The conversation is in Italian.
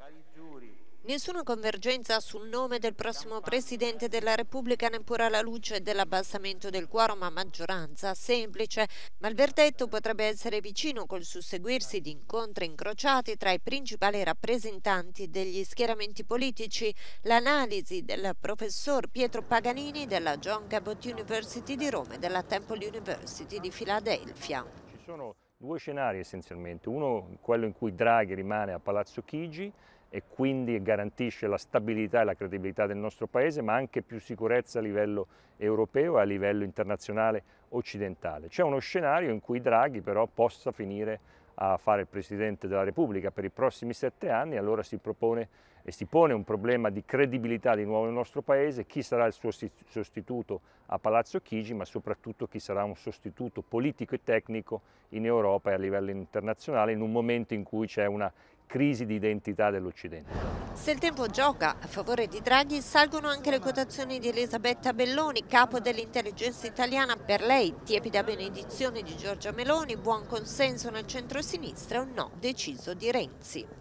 Nessuna convergenza sul nome del prossimo Presidente della Repubblica, neppure alla luce dell'abbassamento del quorum a maggioranza semplice, ma il verdetto potrebbe essere vicino col susseguirsi di incontri incrociati tra i principali rappresentanti degli schieramenti politici. L'analisi del professor Pietro Paganini della John Cabot University di Roma e della Temple University di Filadelfia. Ci sono due scenari essenzialmente, uno quello in cui Draghi rimane a Palazzo Chigi e quindi garantisce la stabilità e la credibilità del nostro Paese, ma anche più sicurezza a livello europeo e a livello internazionale occidentale. C'è uno scenario in cui Draghi però possa finire a fare il Presidente della Repubblica per i prossimi 7 anni, allora si propone e si pone un problema di credibilità di nuovo nel nostro Paese, chi sarà il suo sostituto a Palazzo Chigi, ma soprattutto chi sarà un sostituto politico e tecnico in Europa e a livello internazionale in un momento in cui c'è una crisi di identità dell'Occidente. Se il tempo gioca a favore di Draghi, salgono anche le quotazioni di Elisabetta Belloni, capo dell'intelligenza italiana. Per lei, tiepida benedizione di Giorgia Meloni, buon consenso nel centro-sinistra e un no deciso di Renzi.